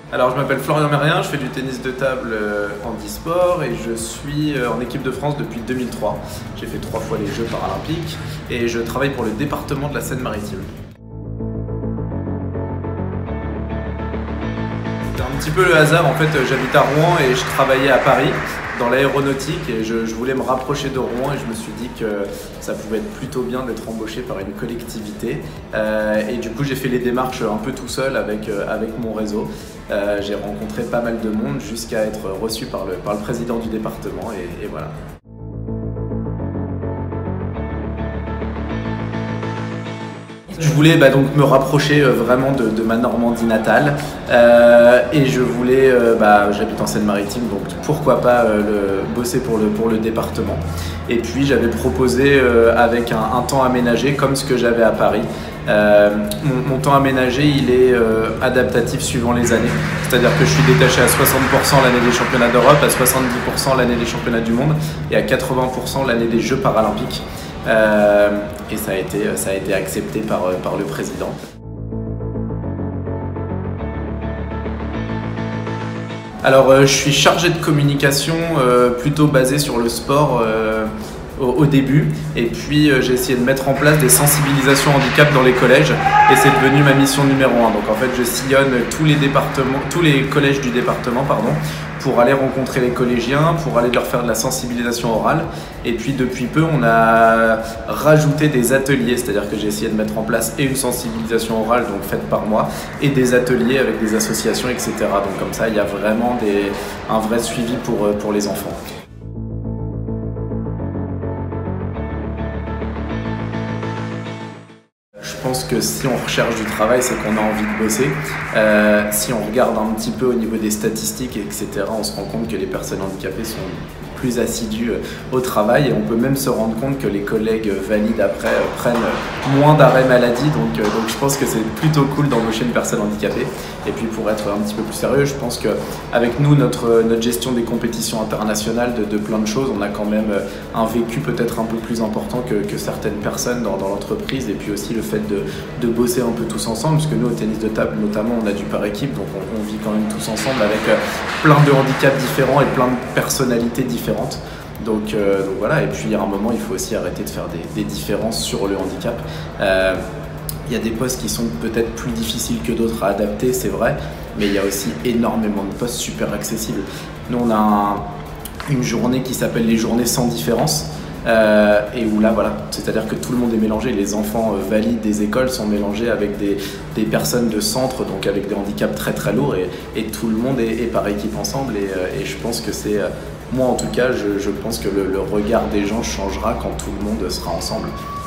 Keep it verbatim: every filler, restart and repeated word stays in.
Alors je m'appelle Florian Mérien, je fais du tennis de table en e-sport et je suis en équipe de France depuis deux mille trois. J'ai fait trois fois les Jeux paralympiques et je travaille pour le département de la Seine-Maritime. C'est un petit peu le hasard, en fait j'habite à Rouen et je travaillais à Paris dans l'aéronautique et je, je voulais me rapprocher de Rouen et je me suis dit que ça pouvait être plutôt bien d'être embauché par une collectivité euh, et du coup j'ai fait les démarches un peu tout seul avec, euh, avec mon réseau. Euh, j'ai rencontré pas mal de monde jusqu'à être reçu par le, par le président du département et, et voilà. Je voulais bah, donc me rapprocher euh, vraiment de, de ma Normandie natale euh, et je voulais, euh, bah, j'habite en Seine-Maritime donc pourquoi pas euh, le, bosser pour le, pour le département. Et puis j'avais proposé euh, avec un, un temps aménagé comme ce que j'avais à Paris. Euh, mon, mon temps aménagé il est euh, adaptatif suivant les années, c'est-à-dire que je suis détaché à soixante pour cent l'année des championnats d'Europe, à soixante-dix pour cent l'année des championnats du monde et à quatre-vingts pour cent l'année des Jeux paralympiques. Euh, et ça a été, ça a été accepté par, par le président. Alors euh, je suis chargé de communication euh, plutôt basé sur le sport euh, au, au début et puis euh, j'ai essayé de mettre en place des sensibilisations handicap dans les collèges et c'est devenu ma mission numéro un. Donc en fait je sillonne tous les départements, tous les collèges du département pardon, pour aller rencontrer les collégiens, pour aller leur faire de la sensibilisation orale. Et puis depuis peu, on a rajouté des ateliers, c'est-à-dire que j'ai essayé de mettre en place et une sensibilisation orale, donc faite par moi, et des ateliers avec des associations, et cetera. Donc comme ça, il y a vraiment des, un vrai suivi pour, pour les enfants. Je pense que si on recherche du travail, c'est qu'on a envie de bosser. Euh, si on regarde un petit peu au niveau des statistiques, et cetera, on se rend compte que les personnes handicapées sont plus assidues au travail et on peut même se rendre compte que les collègues valides après prennent moins d'arrêts maladie. Donc, donc je pense que c'est plutôt cool d'embaucher une personne handicapée. Et puis pour être un petit peu plus sérieux, je pense qu'avec nous, notre, notre gestion des compétitions internationales, de, de plein de choses, on a quand même un vécu peut-être un peu plus important que, que certaines personnes dans, dans l'entreprise. Et puis aussi le fait de, de bosser un peu tous ensemble, parce que nous au tennis de table notamment, on a du par équipe, donc on, on vit quand même tous ensemble avec plein de handicaps différents et plein de personnalités différentes. Donc, euh, donc voilà, et puis à un moment il faut aussi arrêter de faire des, des différences sur le handicap. Euh, il y a des postes qui sont peut-être plus difficiles que d'autres à adapter, c'est vrai, mais il y a aussi énormément de postes super accessibles. Nous on a un, une journée qui s'appelle les journées sans différence. Euh, et où là voilà, c'est-à-dire que tout le monde est mélangé, les enfants euh, valides des écoles sont mélangés avec des, des personnes de centre, donc avec des handicaps très très lourds et, et tout le monde est, est par équipe ensemble et, euh, et je pense que c'est, euh, moi en tout cas, je, je pense que le, le regard des gens changera quand tout le monde sera ensemble.